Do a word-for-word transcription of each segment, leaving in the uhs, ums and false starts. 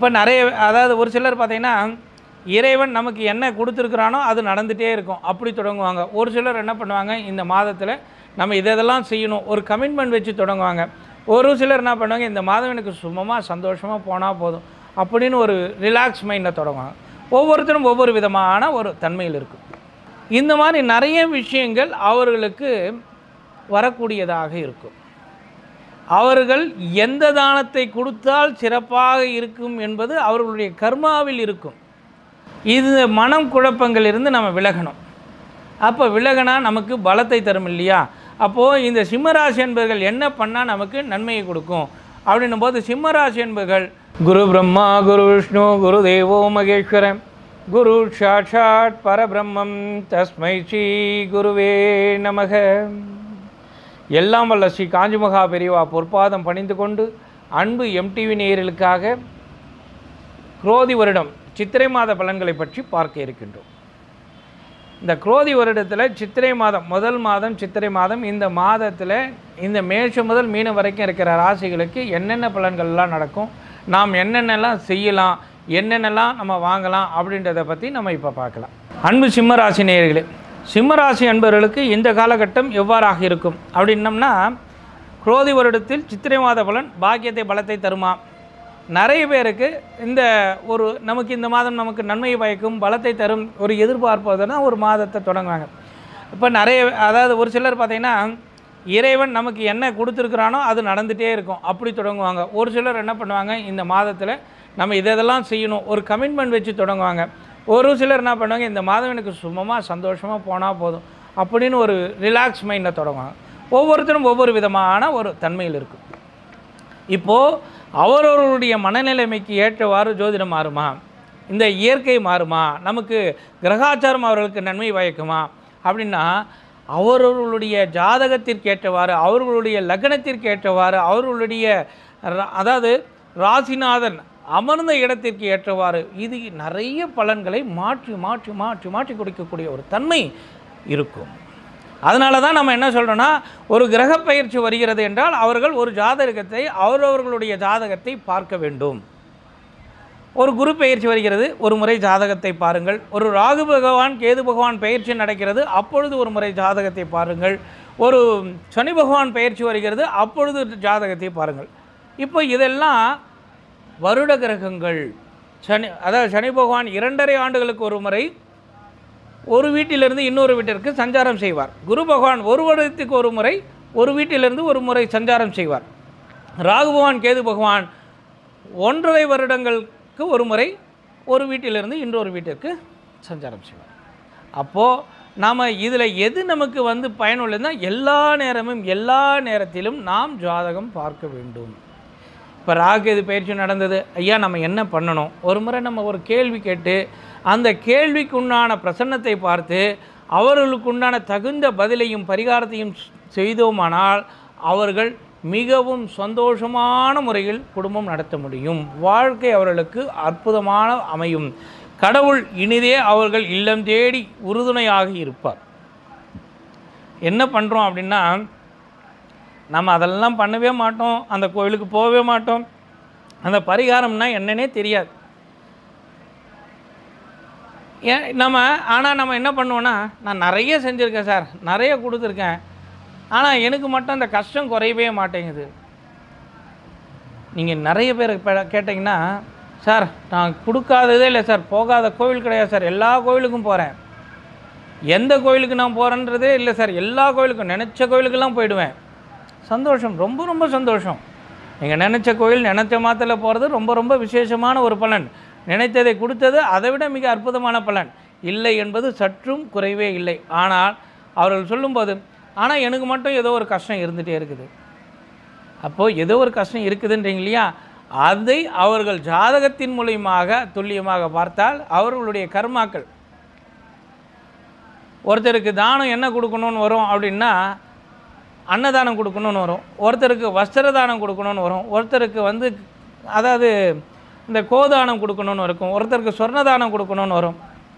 இப்போ நிறைய அதாவது ஒரு சிலர் பார்த்திங்கன்னா இறைவன் நமக்கு என்ன கொடுத்துருக்குறானோ அது நடந்துகிட்டே இருக்கும், அப்படி தொடங்குவாங்க. ஒரு சிலர் என்ன பண்ணுவாங்க, இந்த மாதத்தில் நம்ம இதெல்லாம் செய்யணும் ஒரு கமிட்மெண்ட் வச்சு தொடங்குவாங்க. ஒரு சிலர் என்ன பண்ணுவாங்க, இந்த மாதம் எனக்கு சும்மா சந்தோஷமாக போனால் போதும் அப்படின்னு ஒரு ரிலாக்ஸ் மைண்டில் தொடங்குவாங்க. ஒவ்வொருத்தரும் ஒவ்வொரு விதமான ஒரு தன்மையில் இருக்கும். இந்த மாதிரி நிறைய விஷயங்கள் அவர்களுக்கு வரக்கூடியதாக இருக்கும். அவர்கள் எந்த தானத்தை கொடுத்தால் சிறப்பாக இருக்கும் என்பது அவர்களுடைய கர்மாவில் இருக்கும். இது மனம் குழப்பங்களிலிருந்து நம்ம விலகணும். அப்போ விலகினா நமக்கு பலத்தை தரும் இல்லையா? அப்போது இந்த சிம்மராசி என்பவர்கள் என்ன பண்ணால் நமக்கு நன்மையை கொடுக்கும் அப்படின்னும் போது, சிம்மராசி என்பவர்கள் குரு பிரம்மா குரு விஷ்ணு குரு தேவோ மகேஸ்வரன் குரு சாட்சாத் பரபிரம்மம் தஸ்மை ஸ்ரீ குருவே நமக. எல்லாம் வல்ல ஸ்ரீ காஞ்சிமகா பெரியவா பொற்பாதம் பணிந்து கொண்டு அன்பு எம்டிவி நேயர்களுக்காக குரோதி வருடம் சித்திரை மாத பலன்களை பற்றி பார்க்க இருக்கின்றோம். இந்த குரோதி வருடத்தில் சித்திரை மாதம் முதல் மாதம் சித்திரை மாதம், இந்த மாதத்தில் இந்த மேஷம் முதல் மீனம் வரைக்கும் இருக்கிற ராசிகளுக்கு என்னென்ன பலன்கள்லாம் நடக்கும், நாம் என்னென்னலாம் செய்யலாம், என்னென்னலாம் நம்ம வாங்கலாம் அப்படின்றத பற்றி நம்ம இப்போ பார்க்கலாம். அன்பு சிம்மராசி நேயர்களே, சிம்மராசி அன்பர்களுக்கு இந்த காலகட்டம் எவ்வாறாக இருக்கும் அப்படின்னம்னா, குரோதி வருடத்தில் சித்திரை மாத பலன் பாக்கியத்தை பலத்தை தருமா? நிறைய பேருக்கு இந்த ஒரு நமக்கு இந்த மாதம் நமக்கு நன்மையை பயக்கும் பலத்தை தரும் ஒரு எதிர்பார்ப்பதுனா ஒரு மாதத்தை தொடங்குவாங்க. இப்போ நிறைய அதாவது ஒரு சிலர் பார்த்திங்கன்னா இறைவன் நமக்கு என்ன கொடுத்துருக்குறானோ அது நடந்துகிட்டே இருக்கும், அப்படி தொடங்குவாங்க. ஒரு சிலர் என்ன பண்ணுவாங்க, இந்த மாதத்தில் நம்ம இதெல்லாம் செய்யணும் ஒரு கமிட்மெண்ட் வச்சு தொடங்குவாங்க. ஒரு சிலர் என்ன பண்ணுவாங்க, இந்த மாதம் எனக்கு சும்மா சந்தோஷமாக போனால் போதும் அப்படின்னு ஒரு ரிலாக்ஸ் மைண்டில் தொடங்குவாங்க. ஒவ்வொருத்தரும் ஒவ்வொரு விதமான ஒரு தன்மையில் இருக்கும். இப்போது அவரவர்களுடைய மனநிலைமைக்கு ஏற்றவாறு ஜோதிடம் மாறுமா, இந்த இயற்கை மாறுமா, நமக்கு கிரகாச்சாரம் அவர்களுக்கு நன்மை பயக்குமா அப்படின்னா, அவரவர்களுடைய ஜாதகத்திற்கு ஏற்றவாறு அவர்களுடைய லக்னத்திற்கு ஏற்றவாறு அவர்களுடைய அதாவது ராசிநாதன் அமர்ந்த இடத்திற்கு ஏற்றவாறு இது நிறைய பலன்களை மாற்றி மாற்றி மாற்றி மாற்றி கொடுக்கக்கூடிய ஒரு தன்மை இருக்கும். அதனால தான் நம்ம என்ன சொல்கிறோன்னா, ஒரு கிரக பயிற்சி வருகிறது என்றால் அவர்கள் ஒரு ஜாதகத்தை அவரவர்களுடைய ஜாதகத்தை பார்க்க வேண்டும். ஒரு குரு பயிற்சி வருகிறது, ஒரு முறை ஜாதகத்தை பாருங்கள். ஒரு ராகு பகவான் கேது பகவான் பயிற்சி நடக்கிறது, அப்பொழுது ஒரு முறை ஜாதகத்தை பாருங்கள். ஒரு சனி பகவான் பயிற்சி வருகிறது, அப்பொழுது ஜாதகத்தை பாருங்கள். இப்போ இதெல்லாம் வருட கிரகங்கள். சனி அதாவது சனி பகவான் இரண்டரை ஆண்டுகளுக்கு ஒரு முறை ஒரு வீட்டிலிருந்து இன்னொரு வீட்டிற்கு சஞ்சாரம் செய்வார். குரு பகவான் ஒரு வருடத்துக்கு ஒரு முறை ஒரு வீட்டிலிருந்து ஒரு முறை சஞ்சாரம் செய்வார். ராகு பகவான் கேது பகவான் ஒன்றரை வருடங்களுக்கு ஒரு முறை ஒரு வீட்டிலிருந்து இன்னொரு வீட்டிற்கு சஞ்சாரம் செய்வார். அப்போது நாம் இதில் எது நமக்கு வந்து பயனுள்ளதுன்னா, எல்லா நேரமும் எல்லா நேரத்திலும் நாம் ஜாதகம் பார்க்க வேண்டும். இப்போ ராகு கேது பயிற்சி நடந்தது, ஐயா நம்ம என்ன பண்ணணும், ஒரு முறை நம்ம ஒரு கேள்வி கேட்டு அந்த கேள்விக்கு உண்டான பிரசன்னத்தை பார்த்து அவர்களுக்கு உண்டான தகுந்த பதிலையும் பரிகாரத்தையும் செய்தோமானால் அவர்கள் மிகவும் சந்தோஷமான முறையில் குடும்பம் நடத்த முடியும். வாழ்க்கை அவர்களுக்கு அற்புதமான அமையும். கடவுள் இனிதே அவர்கள் இல்லம் தேடி உறுதுணையாக இருப்பார். என்ன பண்ணுறோம் அப்படின்னா, நம்ம அதெல்லாம் பண்ணவே மாட்டோம், அந்த கோவிலுக்கு போகவே மாட்டோம், அந்த பரிகாரம்னா என்னன்னே தெரியாது. ஏன் நம்ம ஆனால் நம்ம என்ன பண்ணுவோன்னா, நான் நிறைய செஞ்சுருக்கேன் சார், நிறைய கொடுத்துருக்கேன், ஆனால் எனக்கு மட்டும் அந்த கஷ்டம் குறையவே மாட்டேங்குது. நீங்கள் நிறைய பேர் கேட்டிங்கன்னா, சார் நான் கொடுக்காததே இல்லை சார், போகாத கோவில் கிடையாது சார், எல்லா கோவிலுக்கும் போகிறேன், எந்த கோவிலுக்கு நான் போகிறேன்றதே இல்லை சார், எல்லா கோவிலுக்கும் நினச்ச கோவிலுக்கெல்லாம் போயிடுவேன். சந்தோஷம், ரொம்ப ரொம்ப சந்தோஷம். நீங்கள் நினச்ச கோவில் நினச்ச மாத்திர போகிறது ரொம்ப ரொம்ப விசேஷமான ஒரு பலன். நினைத்ததை கொடுத்தது அதை விட மிக அற்புதமான பலன் இல்லை என்பது சற்றும் குறைவே இல்லை. ஆனால் அவர்கள் சொல்லும்போது, ஆனால் எனக்கு மட்டும் ஏதோ ஒரு கஷ்டம் இருந்துகிட்டே இருக்குது. அப்போது ஏதோ ஒரு கஷ்டம் இருக்குதுன்றீங்க இல்லையா, அதை அவர்கள் ஜாதகத்தின் மூலியமாக துல்லியமாக பார்த்தால் அவர்களுடைய கர்மாக்கள். ஒருத்தருக்கு தானம் என்ன கொடுக்கணும்னு வரும் அப்படின்னா, அன்னதானம் கொடுக்கணும்னு வரும், ஒருத்தருக்கு வஸ்திர தானம் கொடுக்கணும்னு வரும், ஒருத்தருக்கு வந்து அதாவது இந்த கோதானம் கொடுக்கணும்னு இருக்கும், ஒருத்தருக்கு சொர்ணதானம் கொடுக்கணும்னு வரும்.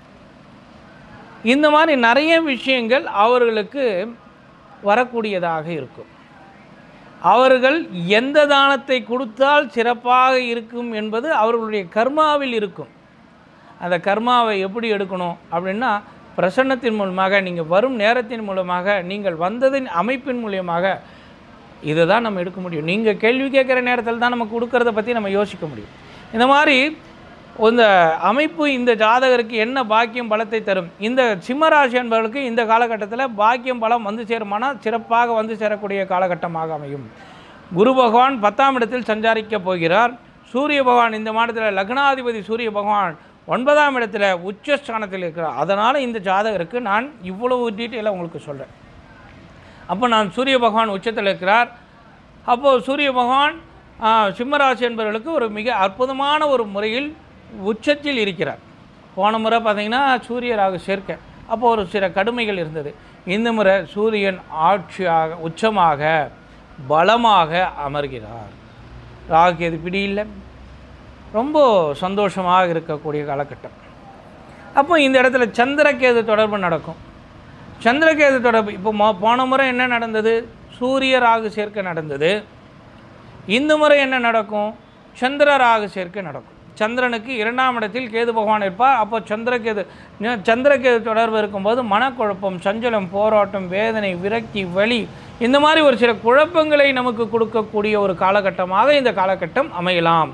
இந்த மாதிரி நிறைய விஷயங்கள் அவர்களுக்கு வரக்கூடியதாக இருக்கும். அவர்கள் எந்த தானத்தை கொடுத்தால் சிறப்பாக இருக்கும் என்பது அவர்களுடைய கர்மாவில் இருக்கும். அந்த கர்மாவை எப்படி எடுக்கணும் அப்படின்னா, பிரசன்னத்தின் மூலமாக, நீங்கள் வரும் நேரத்தின் மூலமாக, நீங்கள் வந்ததின் அமைப்பின் மூலியமாக இதை தான் நம்ம எடுக்க முடியும். நீங்கள் கேள்வி கேட்குற நேரத்தில் தான் நம்ம கொடுக்கறத பற்றி நம்ம யோசிக்க முடியும். இந்த மாதிரி இந்த அமைப்பு இந்த ஜாதகருக்கு என்ன பாக்கியம் பலத்தை தரும். இந்த சிம்மராசி என்பவர்களுக்கு இந்த காலகட்டத்தில் பாக்கியம் பலம் வந்து சேருமானால் சிறப்பாக வந்து சேரக்கூடிய காலகட்டமாக அமையும். குரு பகவான் பத்தாம் இடத்தில் சஞ்சாரிக்க போகிறார். சூரிய பகவான் இந்த மாதத்தில் லக்னாதிபதி சூரிய பகவான் ஒன்பதாம் இடத்துல உச்சஸ்தானத்தில் இருக்கிறார். அதனால் இந்த ஜாதகருக்கு நான் இவ்வளவு டீட்டெயிலாக உங்களுக்கு சொல்கிறேன். அப்போ நான் சூரிய பகவான் உச்சத்தில் இருக்கிறார். அப்போது சூரிய பகவான் சிம்மராசி என்பவர்களுக்கு ஒரு மிக அற்புதமான ஒரு முறையில் உச்சத்தில் இருக்கிறார். போன முறை பார்த்திங்கன்னா சூரியராக சேர்க்க அப்போ ஒரு சில கடுமைகள் இருந்தது. இந்த முறை சூரியன் ஆட்சியாக உச்சமாக பலமாக அமர்கிறார். ராகு எது பிடி இல்லை, ரொம்ப சந்தோஷமாக இருக்கக்கூடிய காலகட்டம். அப்போ இந்த இடத்துல சந்திரகேது தொடர்பு நடக்கும். சந்திரகேது தொடர்பு இப்போ மோ போன முறை என்ன நடந்தது, சூரிய ராகு சேர்க்கை நடந்தது. இந்த முறை என்ன நடக்கும், சந்திர ராகு சேர்க்கை நடக்கும். சந்திரனுக்கு இரண்டாம் இடத்தில் கேது பகவான் இருப்பார். அப்போ சந்திரகேது சந்திரகேது தொடர்பு இருக்கும்போது மனக்குழப்பம், சஞ்சலம், போராட்டம், வேதனை, விரக்தி, வலி, இந்த மாதிரி ஒரு சில குழப்பங்களை நமக்கு கொடுக்கக்கூடிய ஒரு காலகட்டமாக இந்த காலகட்டம் அமையலாம்.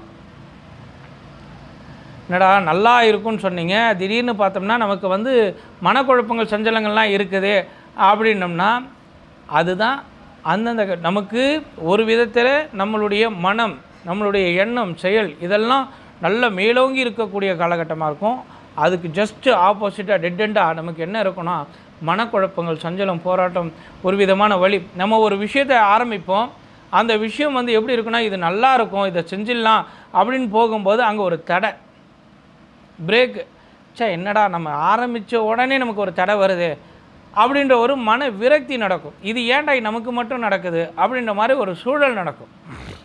என்னடா நல்லா இருக்குன்னு சொன்னீங்க, திடீர்னு பார்த்தோம்னா நமக்கு வந்து மனக்குழப்பங்கள், சஞ்சலங்கள்லாம் இருக்குது அப்படின்னோம்னா அதுதான் அந்தந்த நமக்கு ஒரு விதத்தில் நம்மளுடைய மனம், நம்மளுடைய எண்ணம், செயல் இதெல்லாம் நல்ல மேலோங்கி இருக்கக்கூடிய காலகட்டமாக இருக்கும். அதுக்கு ஜஸ்ட்டு ஆப்போசிட்டாக டெட்டெண்டாக நமக்கு என்ன இருக்குன்னா மனக்குழப்பங்கள், சஞ்சலம், போராட்டம், ஒரு விதமான வலி. நம்ம ஒரு விஷயத்தை ஆரம்பிப்போம், அந்த விஷயம் வந்து எப்படி இருக்குன்னா இது நல்லா இருக்கும், இதை செஞ்சிடலாம் அப்படின்னு போகும்போது அங்கே ஒரு தடை, பிரேக்கு. சே என்னடா நம்ம ஆரம்பித்த உடனே நமக்கு ஒரு தடை வருது அப்படின்ற ஒரு மன விரக்தி நடக்கும். இது ஏன்டா நமக்கு மட்டும் நடக்குது அப்படின்ற மாதிரி ஒரு சூழல் நடக்கும்.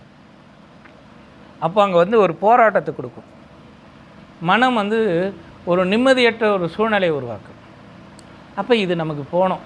அப்போ அங்கே வந்து ஒரு போராட்டத்தை கொடுக்கும். மனம் வந்து ஒரு நிம்மதியற்ற ஒரு சூழ்நிலை உருவாக்கும். அப்போ இது நமக்கு போகணும்,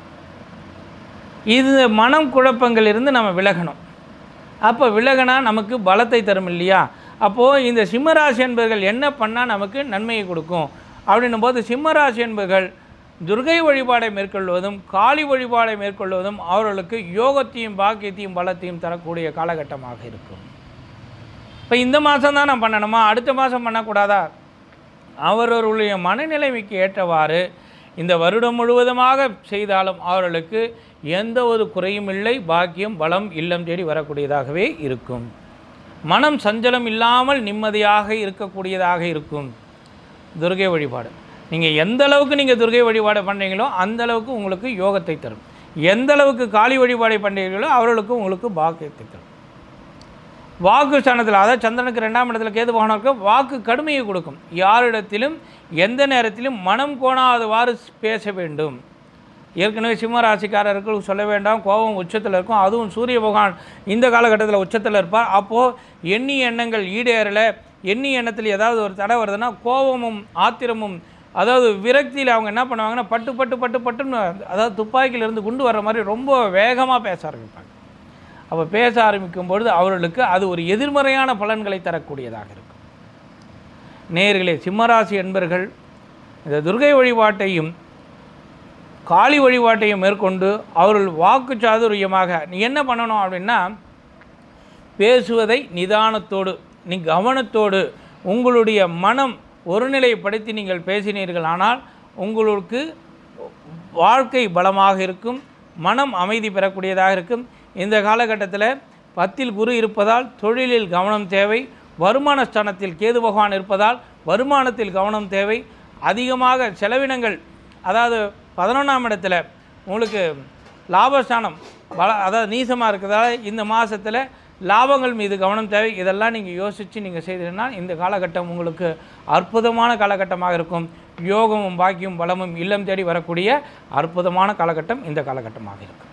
இது மனம் குழப்பங்கள் இருந்து நம்ம விலகணும். அப்போ விலகினா நமக்கு பலத்தை தரும் இல்லையா. அப்போது இந்த சிம்மராசி என்பவர்கள் என்ன பண்ணால் நமக்கு நன்மையை கொடுக்கும் அப்படின்னும் போது, சிம்மராசி என்பவர்கள் துர்கை வழிபாடை மேற்கொள்வதும் காளி வழிபாடை மேற்கொள்வதும் அவர்களுக்கு யோகத்தையும் பாக்கியத்தையும் பலத்தையும் தரக்கூடிய காலகட்டமாக இருக்கும். இப்போ இந்த மாதம் தான் நான் பண்ணணுமா, அடுத்த மாதம் பண்ணக்கூடாதா, அவர்களுடைய மனநிலைமைக்கு ஏற்றவாறு இந்த வருடம் முழுவதுமாக செய்தாலும் அவர்களுக்கு எந்த ஒரு குறையும் இல்லை. பாக்கியம், பலம் இல்லம் தேடி வரக்கூடியதாகவே இருக்கும். மனம் சஞ்சலம் இல்லாமல் நிம்மதியாக இருக்கக்கூடியதாக இருக்கும். துர்கை வழிபாடு நீங்கள் எந்த அளவுக்கு நீங்கள் துர்கை வழிபாடு பண்ணுறீங்களோ அந்த அளவுக்கு உங்களுக்கு யோகத்தை தரும். எந்த அளவுக்கு காளி வழிபாடை பண்ணுறீங்களோ அவர்களுக்கு உங்களுக்கு பாக்கியத்தை தரும். வாக்கு ஸ்தானத்தில், அதாவது சந்திரனுக்கு ரெண்டாம் இடத்துல கேது பகவான் இருக்க, வாக்கு கடுமையை கொடுக்கும். யாரிடத்திலும் எந்த நேரத்திலும் மனம் கோணாதவாறு பேச வேண்டும். ஏற்கனவே சிம்ம ராசிக்காரர்களுக்கு சொல்ல வேண்டாம், கோபம் உச்சத்தில் இருக்கும். அதுவும் சூரிய பகவான் இந்த காலகட்டத்தில் உச்சத்தில் இருப்பார். அப்போது எண்ணிய எண்ணங்கள் ஈடேறலை, எண்ணிய எண்ணத்தில் ஏதாவது ஒரு தடை வருதுன்னா கோபமும் ஆத்திரமும், அதாவது விரக்தியில் அவங்க என்ன பண்ணுவாங்கன்னா பட்டு பட்டு பட்டு பட்டுன்னு, அதாவது துப்பாக்கியிலேருந்து குண்டு வர்ற மாதிரி ரொம்ப வேகமாக பேச ஆரம்பிப்பாங்க. அப்போ பேச ஆரம்பிக்கும் பொழுது அவர்களுக்கு அது ஒரு எதிர்மறையான பலன்களை தரக்கூடியதாக இருக்கும். நேயர்களே, சிம்மராசி என்பர்கள் இந்த துர்கை வழிபாட்டையும் காளி வழிபாட்டையும் மேற்கொண்டு அவர்கள் வாக்கு சாதுரியமாக நீ என்ன பண்ணணும் அப்படின்னா, பேசுவதை நிதானத்தோடு, நீ கவனத்தோடு, உங்களுடைய மனம் ஒருநிலைப்படுத்தி நீங்கள் பேசினீர்கள் ஆனால் உங்களுக்கு வாழ்க்கை பலமாக இருக்கும், மனம் அமைதி பெறக்கூடியதாக இருக்கும். இந்த காலகட்டத்தில் பத்தில் குரு இருப்பதால் தொழிலில் கவனம் தேவை. வருமான ஸ்தானத்தில் கேது பகவான் இருப்பதால் வருமானத்தில் கவனம் தேவை. அதிகமாக செலவினங்கள், அதாவது பதினொன்றாம் இடத்துல உங்களுக்கு லாபஸ்தானம் பல, அதாவது நீசமாக இருக்கிறதால இந்த மாதத்தில் லாபங்கள் மீது கவனம் தேவை. இதெல்லாம் நீங்கள் யோசித்து நீங்கள் செய்தீங்கன்னா இந்த காலகட்டம் உங்களுக்கு அற்புதமான காலகட்டமாக இருக்கும். யோகமும் பாக்கியும் பலமும் இல்லம் தேடி வரக்கூடிய அற்புதமான காலகட்டம் இந்த காலகட்டமாக இருக்கும்.